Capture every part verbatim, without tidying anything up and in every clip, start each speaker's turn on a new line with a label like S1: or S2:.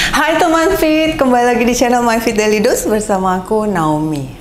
S1: Hai teman Fit, kembali lagi di channel My Fit Daily Dose bersama aku Naomi.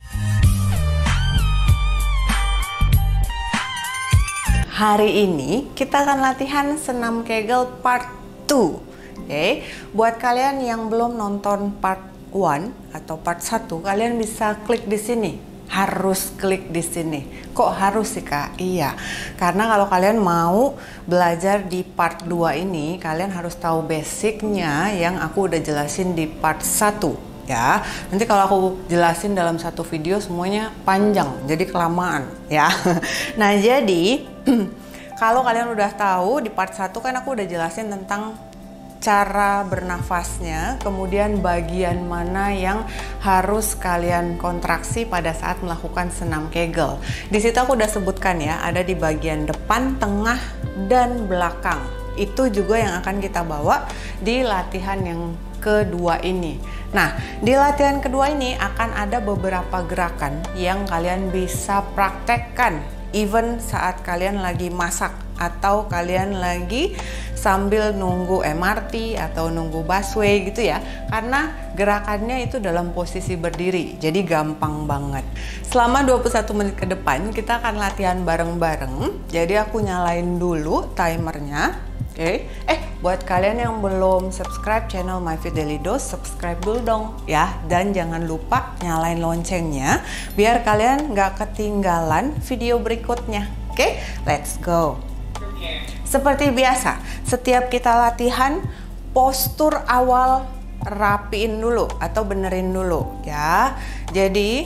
S1: Hari ini kita akan latihan senam Kegel part dua. Oke, okay. Buat kalian yang belum nonton part satu atau part satu, kalian bisa klik di sini. Harus klik di sini. Kok harus sih Kak? Iya, karena kalau kalian mau belajar di part dua ini, kalian harus tahu basicnya yang aku udah jelasin di part satu ya. Nanti kalau aku jelasin dalam satu video semuanya panjang, jadi kelamaan ya. Nah jadi kalau kalian udah tahu di part satu kan aku udah jelasin tentang cara bernafasnya, kemudian bagian mana yang harus kalian kontraksi pada saat melakukan senam Kegel. Di situ aku udah sebutkan ya, ada di bagian depan, tengah, dan belakang. Itu juga yang akan kita bawa di latihan yang kedua ini. Nah, di latihan kedua ini akan ada beberapa gerakan yang kalian bisa praktekkan even saat kalian lagi masak atau kalian lagi sambil nunggu M R T atau nunggu busway gitu ya, karena gerakannya itu dalam posisi berdiri, jadi gampang banget. Selama dua puluh satu menit ke depan kita akan latihan bareng-bareng, jadi aku nyalain dulu timernya. Oke, okay. Eh buat kalian yang belum subscribe channel My Fit Daily Dose, subscribe dulu dong ya, dan jangan lupa nyalain loncengnya biar kalian nggak ketinggalan video berikutnya. Oke, okay? Let's go. Seperti biasa, setiap kita latihan, postur awal rapiin dulu atau benerin dulu ya. Jadi,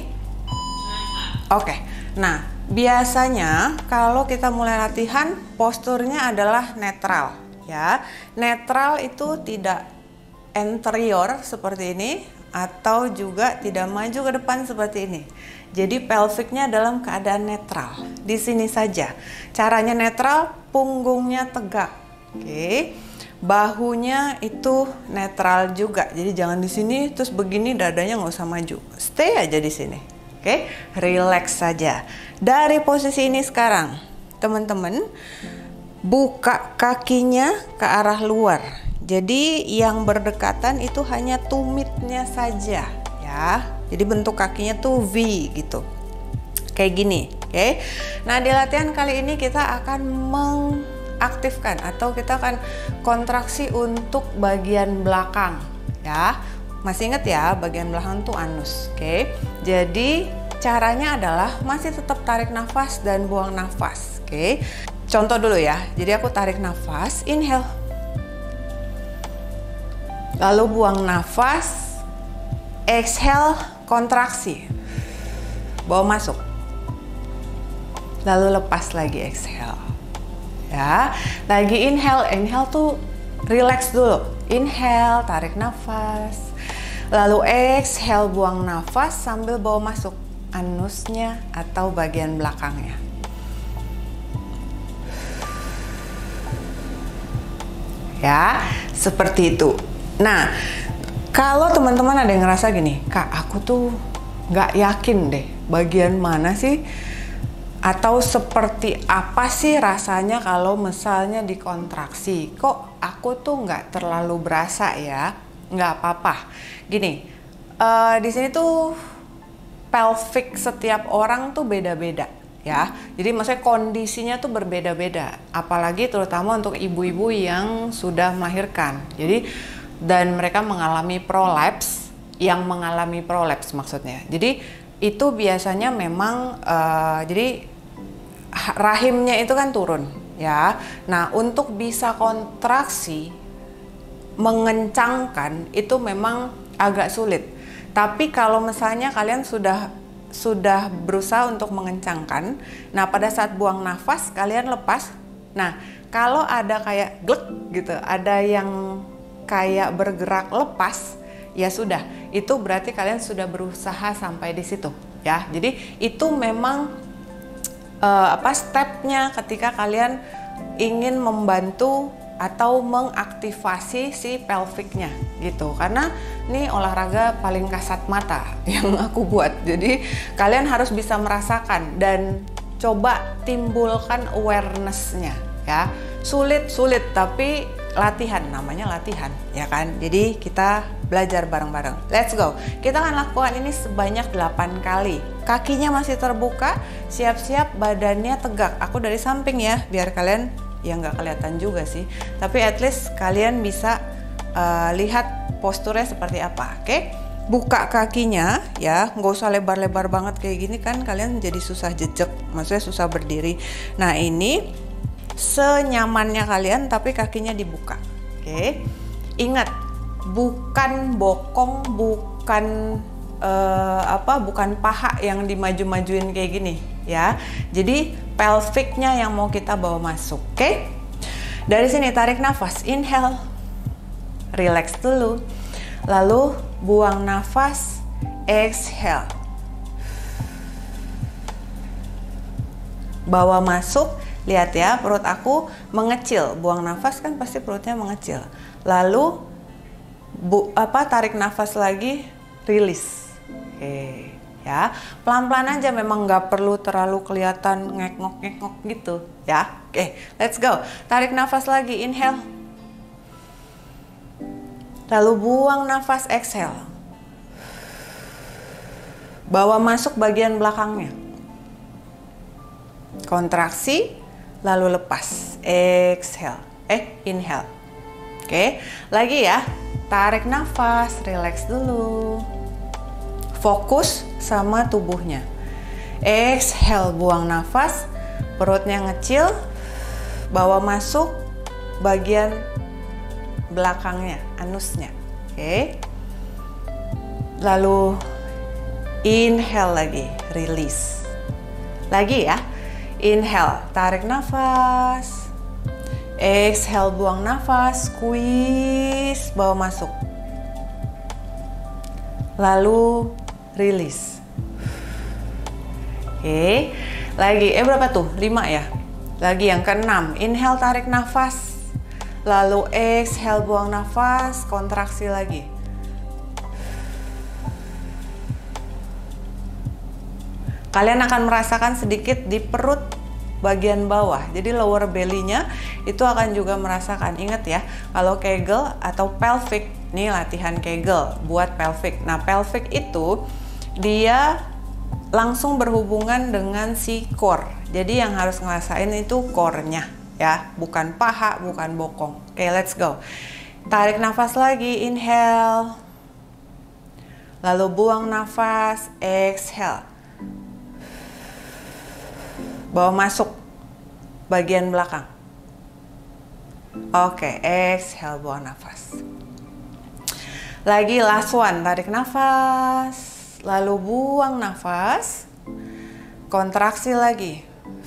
S1: oke. Okay. Nah, biasanya kalau kita mulai latihan, posturnya adalah netral ya. Netral itu tidak anterior seperti ini atau juga tidak maju ke depan seperti ini. Jadi pelviknya dalam keadaan netral. Di sini saja. Caranya netral, punggungnya tegak. Oke. Bahunya itu netral juga. Jadi jangan di sini terus begini, dadanya nggak usah maju. Stay aja di sini. Oke. Relax saja. Dari posisi ini sekarang, teman-teman buka kakinya ke arah luar. Jadi yang berdekatan itu hanya tumitnya saja ya. Jadi bentuk kakinya tuh V gitu. Kayak gini, oke. Okay? Nah, di latihan kali ini kita akan mengaktifkan atau kita akan kontraksi untuk bagian belakang ya. Masih ingat ya, bagian belakang tuh anus, oke. Okay? Jadi caranya adalah masih tetap tarik nafas dan buang nafas, oke. Okay? Contoh dulu ya. Jadi aku tarik nafas, inhale. Lalu buang nafas, exhale, kontraksi, bawa masuk, lalu lepas lagi, exhale ya. Lagi inhale, inhale tuh relax dulu, inhale, tarik nafas, lalu exhale, buang nafas sambil bawa masuk anusnya atau bagian belakangnya ya, seperti itu. Nah, kalau teman-teman ada yang ngerasa gini, Kak, aku tuh nggak yakin deh bagian mana sih atau seperti apa sih rasanya kalau misalnya dikontraksi. Kok aku tuh nggak terlalu berasa ya? Nggak apa-apa. Gini, uh, di sini tuh pelvic setiap orang tuh beda-beda ya. Jadi maksudnya kondisinya tuh berbeda-beda. Apalagi terutama untuk ibu-ibu yang sudah melahirkan. Jadi dan mereka mengalami prolapse, yang mengalami prolapse maksudnya. Jadi itu biasanya memang uh, jadi rahimnya itu kan turun ya. Nah, untuk bisa kontraksi mengencangkan itu memang agak sulit. Tapi kalau misalnya kalian sudah sudah berusaha untuk mengencangkan, nah pada saat buang nafas kalian lepas. Nah, kalau ada kayak glek gitu, ada yang kayak bergerak lepas, ya sudah, itu berarti kalian sudah berusaha sampai di situ ya. Jadi itu memang uh, apa stepnya ketika kalian ingin membantu atau mengaktifasi si pelviknya gitu. Karena ini olahraga paling kasat mata yang aku buat. Jadi kalian harus bisa merasakan dan coba timbulkan awareness-nya ya. Sulit-sulit tapi latihan, namanya latihan, ya kan? Jadi kita belajar bareng-bareng. Let's go. Kita akan lakukan ini sebanyak delapan kali. Kakinya masih terbuka, siap-siap badannya tegak. Aku dari samping ya, biar kalian ya nggak kelihatan juga sih. Tapi at least kalian bisa uh, lihat posturnya seperti apa, oke? Okay? Buka kakinya ya, nggak usah lebar-lebar banget kayak gini kan, kalian jadi susah jejak, maksudnya susah berdiri. Nah ini senyamannya kalian, tapi kakinya dibuka, oke? Okay? Ingat, bukan bokong, bukan uh, apa, bukan paha yang dimaju-majuin kayak gini ya. Jadi pelviknya yang mau kita bawa masuk, oke? Okay? Dari sini tarik nafas, inhale, relax dulu. Lalu buang nafas, exhale. Bawa masuk, lihat ya perut aku mengecil. Buang nafas kan pasti perutnya mengecil. Lalu bu, apa tarik nafas lagi, rilis. Oke, ya pelan-pelan aja, memang nggak perlu terlalu kelihatan ngekngok-ngekngok gitu ya. Oke, let's go. Tarik nafas lagi, inhale. Lalu buang nafas, exhale. Bawa masuk bagian belakangnya. Kontraksi, lalu lepas. Exhale. Eh, inhale. Oke, lagi ya. Tarik nafas, relax dulu. Fokus sama tubuhnya. Exhale, buang nafas. Perutnya ngecil. Bawa masuk bagian belakangnya, anusnya. Oke. Lalu inhale lagi, release. Lagi ya. Inhale, tarik nafas. Exhale, buang nafas, squeeze, bawa masuk. Lalu release. Oke. Lagi, eh berapa tuh? lima ya. Lagi yang keenam. Inhale, tarik nafas. Lalu exhale, buang nafas, kontraksi lagi. Kalian akan merasakan sedikit di perut bagian bawah. Jadi lower belly-nya itu akan juga merasakan. Ingat ya, kalau Kegel atau pelvic, nih latihan Kegel buat pelvic. Nah, pelvic itu dia langsung berhubungan dengan si core. Jadi yang harus ngerasain itu core-nya. Ya, bukan paha, bukan bokong. Oke, let's go. Tarik nafas lagi, inhale. Lalu buang nafas, exhale. Bawa masuk bagian belakang. Oke, exhale, buang nafas. Lagi last one, tarik nafas. Lalu buang nafas. Kontraksi lagi.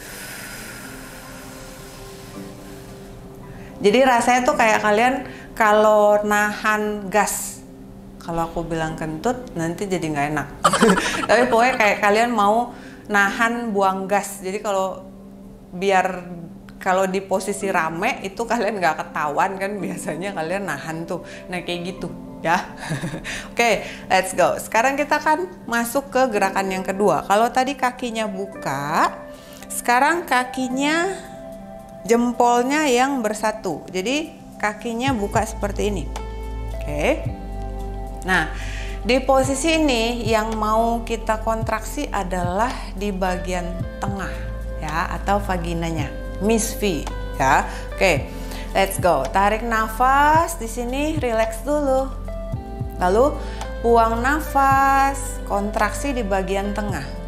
S1: Jadi rasanya tuh kayak kalian kalau nahan gas. Kalau aku bilang kentut nanti jadi nggak enak. Tapi pokoknya kayak kalian mau nahan buang gas. Jadi kalau biar kalau di posisi rame itu kalian nggak ketahuan kan, biasanya kalian nahan tuh. Nah kayak gitu ya. Oke, okay, let's go. Sekarang kita akan masuk ke gerakan yang kedua. Kalau tadi kakinya buka, sekarang kakinya jempolnya yang bersatu. Jadi kakinya buka seperti ini. Oke. Nah, di posisi ini yang mau kita kontraksi adalah di bagian tengah ya, atau vaginanya. Miss V ya. Oke. Let's go. Tarik nafas di sini, relax dulu. Lalu buang nafas, kontraksi di bagian tengah.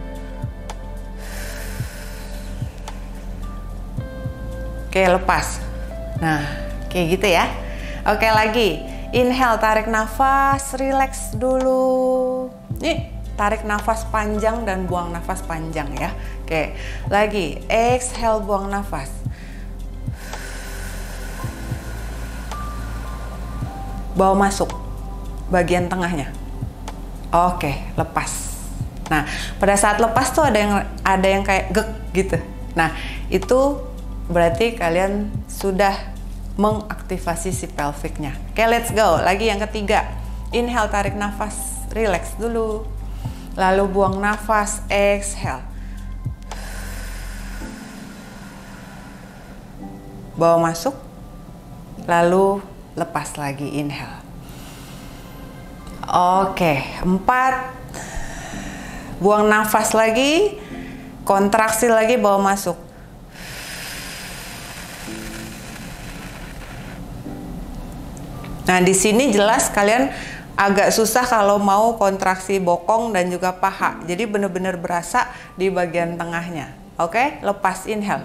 S1: Oke, lepas. Nah, kayak gitu ya. Oke, lagi. Inhale, tarik nafas, relax dulu. Nih, tarik nafas panjang dan buang nafas panjang ya. Oke, lagi. Exhale, buang nafas. Bawa masuk bagian tengahnya. Oke, lepas. Nah, pada saat lepas tuh ada yang ada yang kayak gek gitu. Nah, itu berarti kalian sudah mengaktifasi si pelviknya. Oke, let's go. Lagi yang ketiga. Inhale, tarik nafas, relax dulu. Lalu buang nafas, exhale. Bawa masuk. lalu lepas lagi, inhale. Oke, empat. Buang nafas lagi, kontraksi lagi, bawa masuk. Nah, di sini jelas kalian agak susah kalau mau kontraksi bokong dan juga paha. Jadi benar-benar berasa di bagian tengahnya. Oke, lepas, inhale.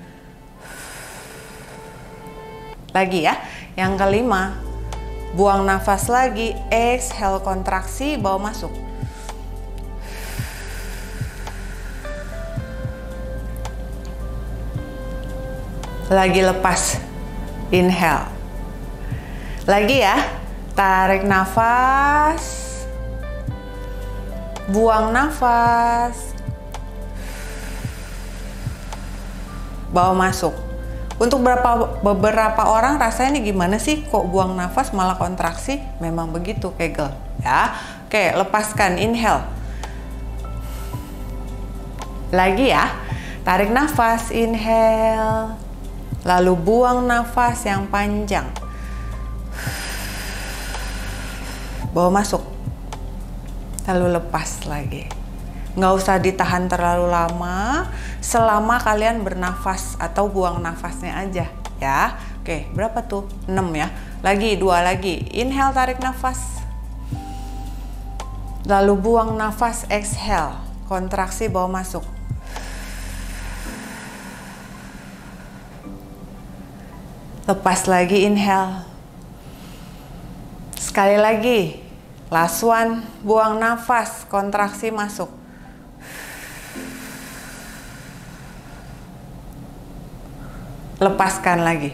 S1: Lagi ya. Yang kelima, buang nafas lagi, exhale, kontraksi, bawa masuk. Lagi lepas, inhale. Lagi ya, tarik nafas, buang nafas, bawa masuk. Untuk beberapa, beberapa orang rasanya ini gimana sih, kok buang nafas malah kontraksi? Memang begitu Kegel ya. Oke, lepaskan, inhale. Lagi ya, tarik nafas, inhale. Lalu buang nafas yang panjang, bawa masuk, lalu lepas lagi. Nggak usah ditahan terlalu lama, selama kalian bernafas atau buang nafasnya aja ya. Oke, berapa tuh? enam ya. Lagi, dua lagi. Inhale, tarik nafas. Lalu buang nafas, exhale. Kontraksi, bawa masuk. Lepas lagi, inhale. Sekali lagi. Last one, buang nafas, kontraksi, masuk. Lepaskan lagi.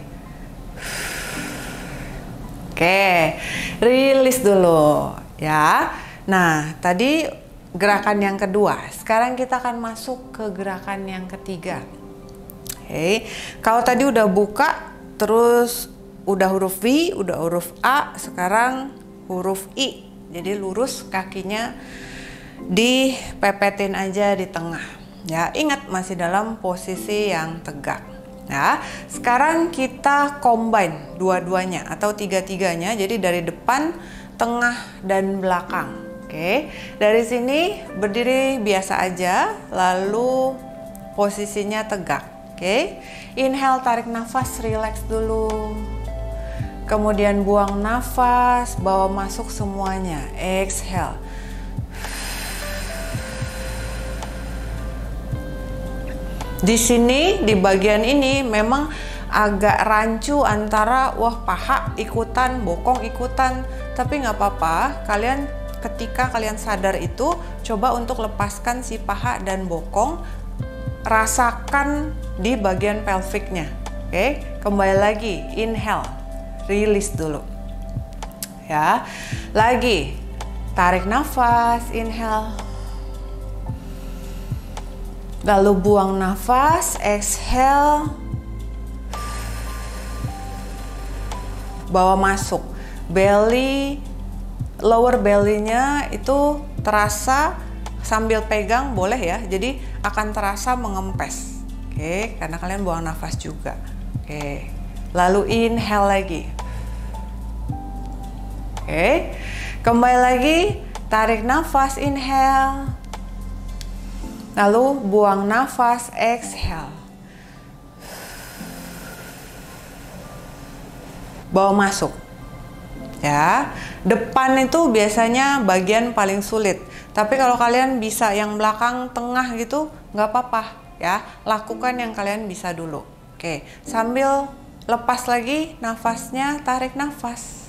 S1: Oke, rilis dulu ya. Nah, tadi gerakan yang kedua. Sekarang kita akan masuk ke gerakan yang ketiga. Oke, kalau tadi udah buka, terus udah huruf V, udah huruf A, sekarang huruf I. Jadi lurus, kakinya dipepetin aja di tengah. Ya, ingat masih dalam posisi yang tegak. Nah, sekarang kita combine dua-duanya atau tiga-tiganya. Jadi dari depan, tengah, dan belakang. Oke, dari sini berdiri biasa aja, lalu posisinya tegak. Oke, inhale, tarik nafas, relax dulu. Kemudian buang nafas, bawa masuk semuanya. Exhale. Di sini, di bagian ini memang agak rancu antara wah paha ikutan, bokong ikutan. Tapi nggak apa-apa, kalian ketika kalian sadar itu, coba untuk lepaskan si paha dan bokong, rasakan di bagian pelviknya. Oke, kembali lagi, inhale, rilis dulu. Ya, lagi, tarik nafas, inhale. Lalu buang nafas, exhale. Bawa masuk. Belly, lower belly-nya itu terasa sambil pegang boleh ya. Jadi akan terasa mengempes. Oke, karena kalian buang nafas juga. Oke. Lalu inhale lagi. Oke. Kembali lagi, tarik nafas, inhale. Lalu buang nafas, exhale. Bawa masuk. Ya, depan itu biasanya bagian paling sulit. Tapi kalau kalian bisa yang belakang, tengah gitu, nggak apa-apa ya. Lakukan yang kalian bisa dulu. Oke, sambil lepas lagi nafasnya, tarik nafas.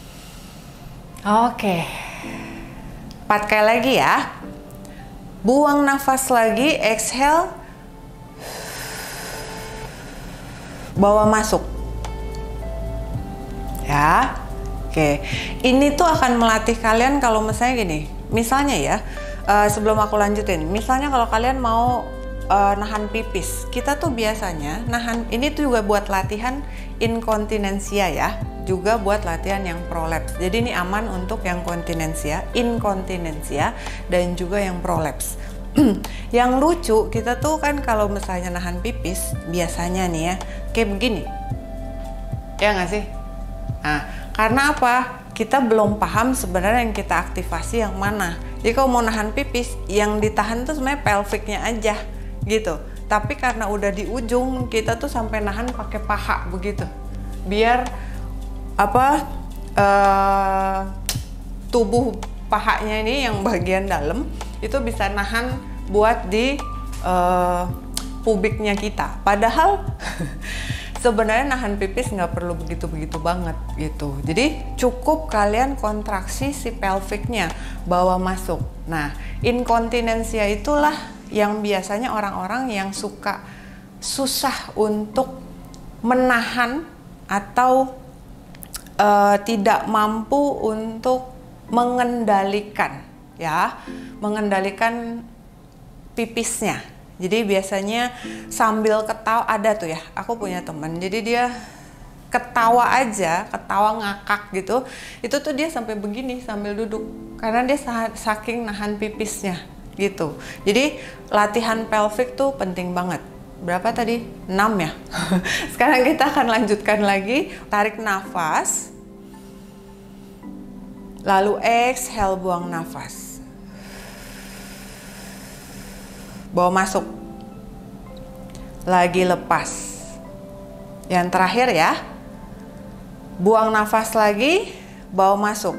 S1: Oke, empat kali lagi ya. Buang nafas lagi, exhale. Bawa masuk. Ya. Oke. Ini tuh akan melatih kalian kalau misalnya gini. Misalnya ya, uh, sebelum aku lanjutin. Misalnya kalau kalian mau uh, nahan pipis. Kita tuh biasanya nahan, ini tuh juga buat latihan inkontinensia ya. Juga buat latihan yang prolaps. Jadi ini aman untuk yang kontinensia, inkontinensia, dan juga yang prolaps. Yang lucu, kita tuh kan kalau misalnya nahan pipis, biasanya nih ya, kayak begini. Ya nggak sih? Nah, karena apa? Kita belum paham sebenarnya yang kita aktivasi yang mana. Jadi kalau mau nahan pipis, yang ditahan tuh sebenarnya pelviknya aja gitu. Tapi karena udah di ujung, kita tuh sampai nahan pakai paha begitu. Biar apa uh, tubuh pahanya ini yang bagian dalam itu bisa nahan buat di uh, pubiknya kita. Padahal sebenarnya nahan pipis nggak perlu begitu-begitu banget gitu. Jadi cukup kalian kontraksi si pelviknya, bawa masuk. Nah, inkontinensia itulah yang biasanya orang-orang yang suka susah untuk menahan atau uh, tidak mampu untuk mengendalikan, ya, mengendalikan pipisnya. Jadi biasanya sambil ketawa, ada tuh ya, aku punya teman, jadi dia ketawa aja, ketawa ngakak gitu, itu tuh dia sampai begini sambil duduk, karena dia saking nahan pipisnya gitu. Jadi latihan pelvik tuh penting banget. Berapa tadi? enam ya? Sekarang kita akan lanjutkan lagi, tarik nafas, lalu exhale, buang nafas. Bawa masuk, lagi lepas. Yang terakhir ya, buang nafas lagi, bawa masuk.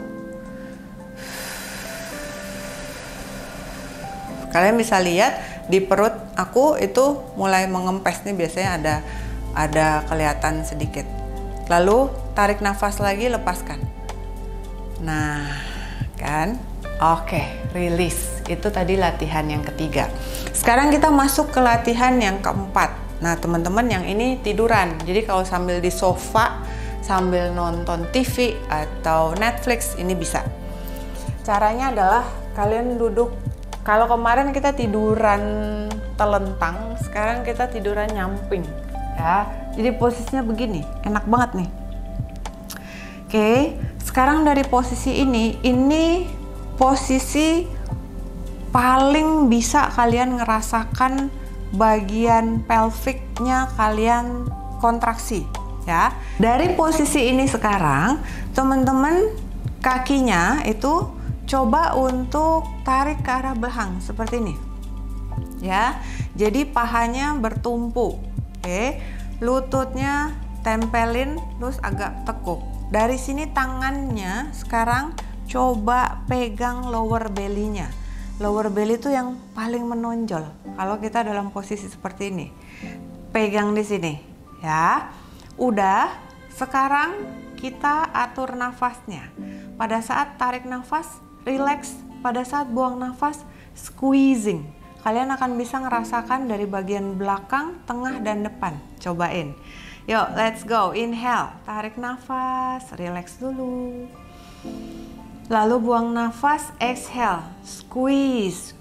S1: Kalian bisa lihat di perut aku itu mulai mengempes nih, biasanya ada ada kelihatan sedikit. Lalu tarik nafas lagi, lepaskan. Nah, kan? Oke, release. Itu tadi latihan yang ketiga. Sekarang kita masuk ke latihan yang keempat. Nah, teman-teman yang ini tiduran. Jadi kalau sambil di sofa, sambil nonton T V atau Netflix, ini bisa. Caranya adalah kalian duduk. Kalau kemarin kita tiduran telentang, sekarang kita tiduran nyamping. Ya, jadi posisinya begini, enak banget nih. Oke, sekarang dari posisi ini, ini posisi paling bisa kalian ngerasakan bagian pelviknya kalian kontraksi, ya. Dari posisi ini sekarang, teman-teman kakinya itu coba untuk tarik ke arah belakang seperti ini, ya. Jadi pahanya bertumpu, oke. Lututnya tempelin, terus agak tekuk. Dari sini tangannya sekarang coba pegang lower belly-nya. Lower belly itu yang paling menonjol kalau kita dalam posisi seperti ini. Pegang di sini, ya. Udah, sekarang kita atur nafasnya. Pada saat tarik nafas, relax. Pada saat buang nafas, squeezing. Kalian akan bisa ngerasakan dari bagian belakang, tengah, dan depan. Cobain. Yuk, let's go. Inhale, tarik nafas, relax dulu. Lalu buang nafas, exhale, squeeze.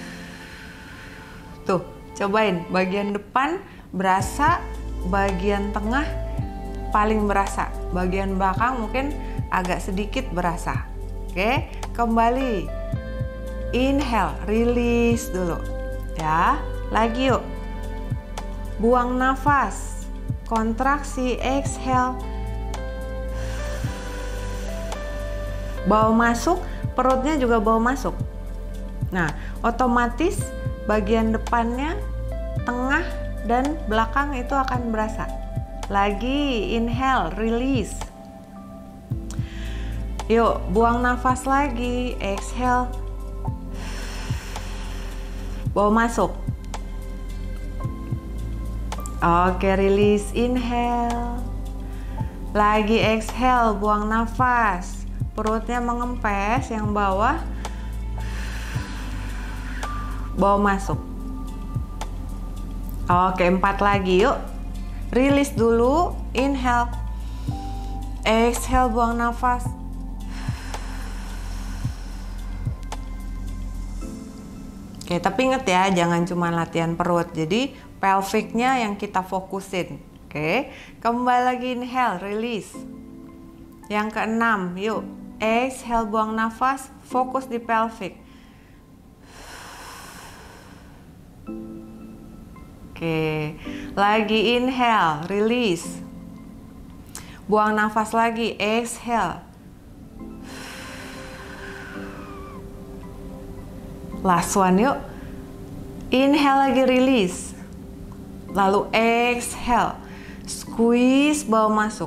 S1: Tuh, cobain. Bagian depan berasa, bagian tengah paling berasa. Bagian belakang mungkin agak sedikit berasa. Oke, kembali. Inhale, release dulu. Ya, lagi yuk. Buang nafas, kontraksi, exhale. Bawa masuk, perutnya juga bawa masuk. Nah, otomatis bagian depannya, tengah, dan belakang itu akan berasa. Lagi, inhale, release. Yuk, buang nafas lagi, exhale. Bawa masuk. Oke, release, inhale. Lagi exhale, buang nafas. Perutnya mengempes, yang bawah bawa masuk. Oke, empat lagi yuk. Release dulu, inhale. Exhale, buang nafas. Oke, tapi inget ya, jangan cuma latihan perut. Jadi pelviknya yang kita fokusin. Oke, kembali lagi, inhale, release. Yang keenam, yuk. Exhale, buang nafas, fokus di pelvic. Oke, lagi inhale, release. Buang nafas lagi, exhale. Last one yuk. Inhale lagi, release. Lalu exhale. Squeeze, bawa masuk.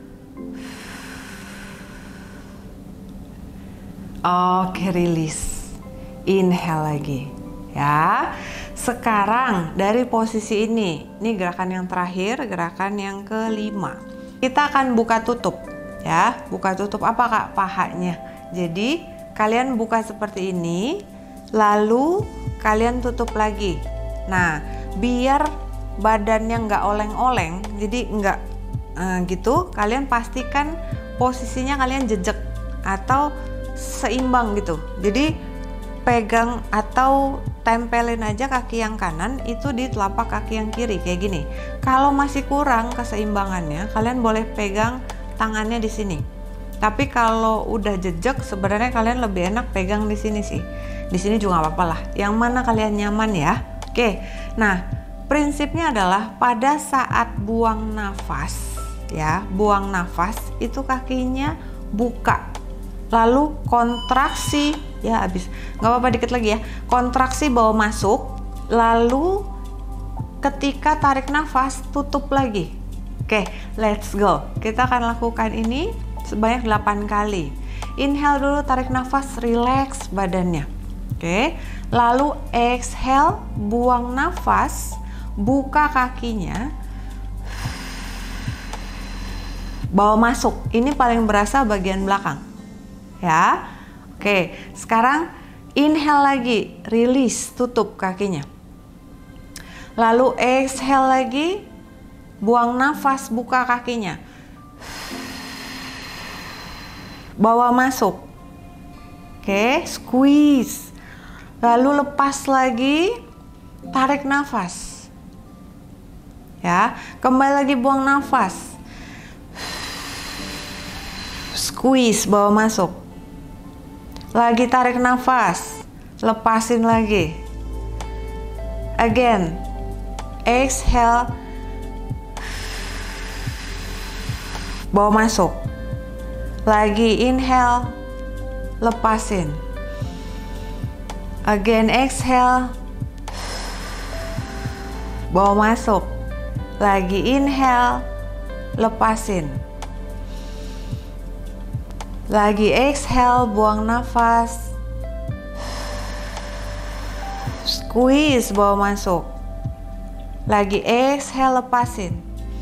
S1: Oke, release. Inhale lagi. Ya. Sekarang dari posisi ini, ini gerakan yang terakhir, gerakan yang kelima. Kita akan buka tutup, ya. Buka tutup apa Kak? Pahanya. Jadi kalian buka seperti ini, lalu kalian tutup lagi. Nah, biar badannya nggak oleng-oleng, jadi nggak eh, gitu. Kalian pastikan posisinya kalian jejak atau seimbang gitu. Jadi pegang atau tempelin aja kaki yang kanan itu di telapak kaki yang kiri kayak gini. Kalau masih kurang keseimbangannya, kalian boleh pegang tangannya di sini. Tapi kalau udah jejak, sebenarnya kalian lebih enak pegang di sini sih. Di sini juga nggak apa-apa lah. Yang mana kalian nyaman ya. Oke. Nah, prinsipnya adalah pada saat buang nafas, ya, buang nafas itu kakinya buka. Lalu kontraksi, ya habis, nggak apa-apa dikit lagi ya, kontraksi bawa masuk, lalu ketika tarik nafas tutup lagi. Oke, let's go. Kita akan lakukan ini sebanyak delapan kali. Inhale dulu, tarik nafas, relax badannya. Oke, lalu exhale, buang nafas, buka kakinya, bawa masuk. Ini paling berasa bagian belakang. Ya, oke. Sekarang inhale lagi, release, tutup kakinya. Lalu exhale lagi, buang nafas, buka kakinya, bawa masuk. Oke, squeeze. Lalu lepas lagi, tarik nafas. Ya, kembali lagi buang nafas. Squeeze, bawa masuk. Lagi tarik nafas, lepasin lagi. Again, exhale, bawa masuk. Lagi inhale, lepasin. Again, exhale, bawa masuk. Lagi inhale, lepasin. Lagi exhale, buang nafas. Squeeze, bawa masuk. Lagi exhale, lepasin.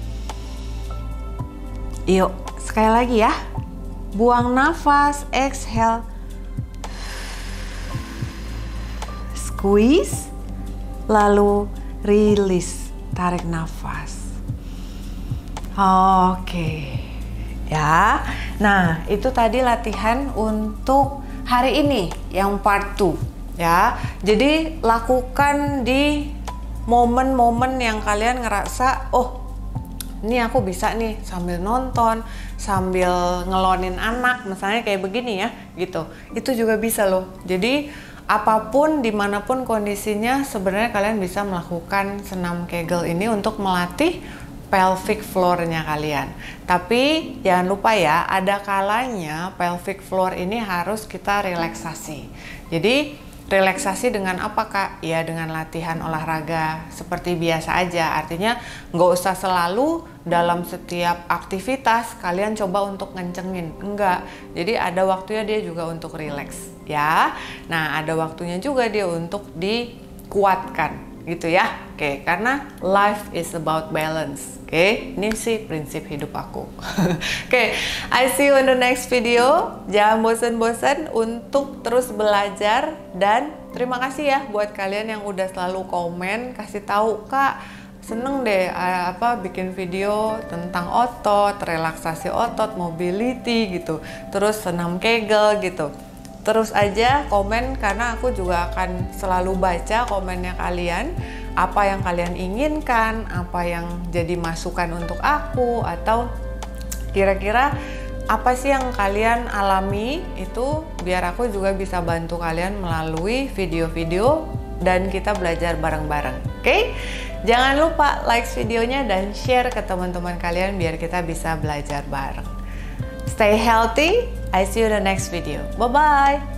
S1: Yuk, sekali lagi ya. Buang nafas, exhale. Squeeze, lalu release, tarik nafas. Oke. Ya, nah itu tadi latihan untuk hari ini yang part dua ya. Jadi lakukan di momen-momen yang kalian ngerasa, oh ini aku bisa nih sambil nonton, sambil ngelonin anak, misalnya kayak begini ya, gitu. Itu juga bisa loh. Jadi apapun, dimanapun kondisinya, sebenarnya kalian bisa melakukan senam Kegel ini untuk melatih pelvic floor-nya kalian. Tapi jangan lupa ya, ada kalanya pelvic floor ini harus kita relaksasi. Jadi relaksasi dengan apa Kak? Ya dengan latihan olahraga seperti biasa aja. Artinya nggak usah selalu dalam setiap aktivitas kalian coba untuk ngencengin. Enggak. Jadi ada waktunya dia juga untuk relax ya. Nah ada waktunya juga dia untuk dikuatkan gitu ya. Oke, karena life is about balance. Oke, ini sih prinsip hidup aku. Oke, I see you in the next video. Jangan bosan-bosan untuk terus belajar, dan terima kasih ya buat kalian yang udah selalu komen, kasih tahu Kak, seneng deh apa bikin video tentang otot, relaksasi otot, mobility gitu, terus senam Kegel gitu. Terus aja komen, karena aku juga akan selalu baca komennya kalian, apa yang kalian inginkan, apa yang jadi masukan untuk aku, atau kira-kira apa sih yang kalian alami, itu biar aku juga bisa bantu kalian melalui video-video dan kita belajar bareng-bareng. Oke, jangan lupa like videonya dan share ke teman-teman kalian biar kita bisa belajar bareng. Stay healthy. I see you in the next video. Bye-bye.